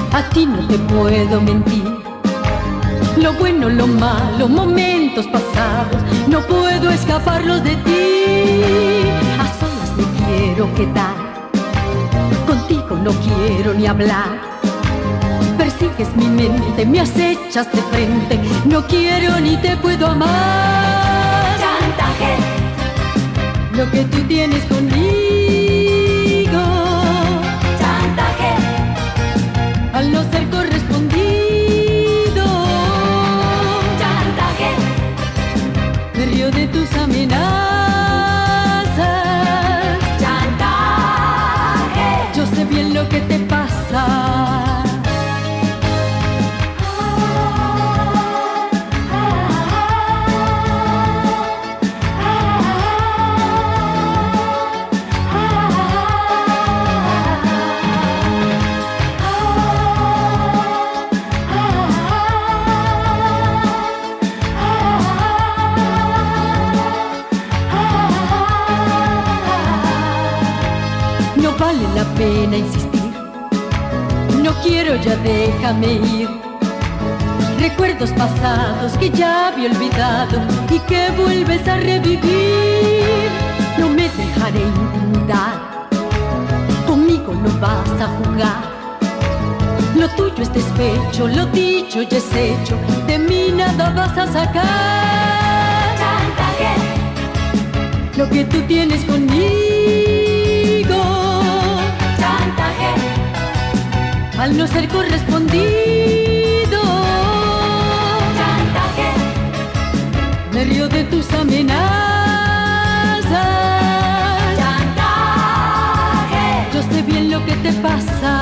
A ti no te puedo mentir. Lo bueno, lo malo, momentos pasados, no puedo escaparlos de ti. A solas me quiero quedar, contigo no quiero ni hablar. Persigues mi mente, me acechas de frente, no quiero ni te puedo amar. Chantaje. Lo que tú tienes conmigo. Chantaje. Al no ser correspondido. Chantaje. Me río de tus amenazas. Chantaje. Yo sé bien lo que te pasa. No vale la pena insistir, no quiero, ya déjame ir. Recuerdos pasados que ya había olvidado y que vuelves a revivir. No me dejaré intimidar, conmigo no vas a jugar. Lo tuyo es despecho, lo dicho ya es hecho, de mí nada vas a sacar. Chantaje. Lo que tú tienes conmigo. Chantaje. Al no ser correspondido. Chantaje. Me río de tus amenazas. Chantaje. Yo sé bien lo que te pasa.